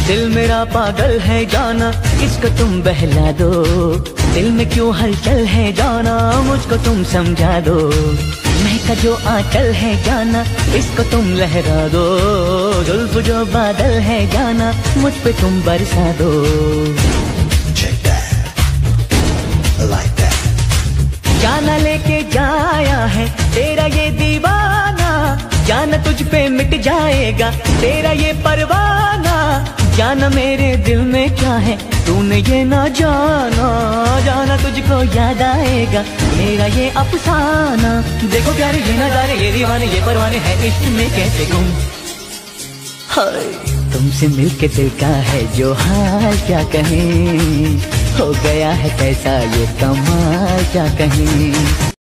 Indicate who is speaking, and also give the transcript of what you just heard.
Speaker 1: दिल मेरा पागल है जाना, इसको तुम बहला दो। दिल में क्यों हलचल है जाना, मुझको तुम समझा दो। महका जो आंचल है जाना, इसको तुम लहरा दो। जुल्फ जो बादल है जाना, मुझ पे तुम बरसा दो। जाना लेके जाया है तेरा ये दीवाना, जाना तुझ पे मिट जाएगा तेरा ये परवाना। जाना मेरे दिल में क्या है तूने ये ना जाना, जाना तुझको याद आएगा मेरा ये अफसाना। देखो प्यारे ये नजारे, ये दीवाने, ये परवाने हैं इश्क में कैसे गुम। हाय तुमसे मिलके दिल का है जो हाल क्या कहें, हो गया है कैसा ये कमाल क्या कहें।